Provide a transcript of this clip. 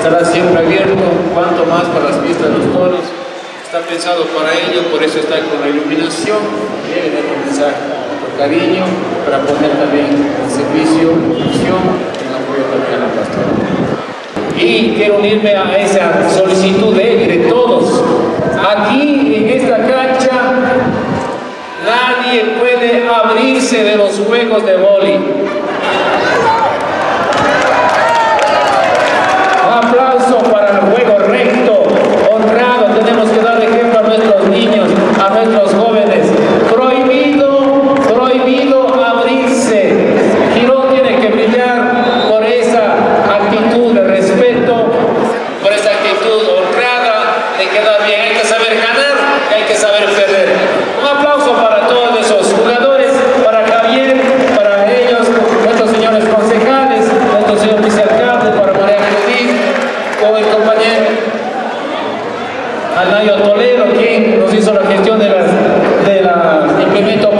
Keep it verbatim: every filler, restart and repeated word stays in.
estará siempre abierto, cuanto más para las fiestas de los toros. Está pensado para ello, por eso está con la iluminación, debe de comenzar con cariño, para poner también el servicio, producción, en apoyo también a la pastora. Y quiero unirme a esa solicitud de, de todos. Aquí en esta cancha nadie puede abrirse de los juegos de vóley. Un aplauso para el juego recto, honrado. Tenemos que dar ejemplo a nuestros niños, a nuestros jóvenes. Prohibido, prohibido abrirse. Girón tiene que brillar por esa actitud de respeto, por esa actitud honrada de quedar bien. Hay que saber ganar y hay que saber perder. Un aplauso para todos esos jugadores, para Javier, para ellos, nuestros señores concejales, nuestro señor vicealcalde, para María Judith, con el compañero Anayo Toledo, quien nos hizo la gestión de las, de las implementos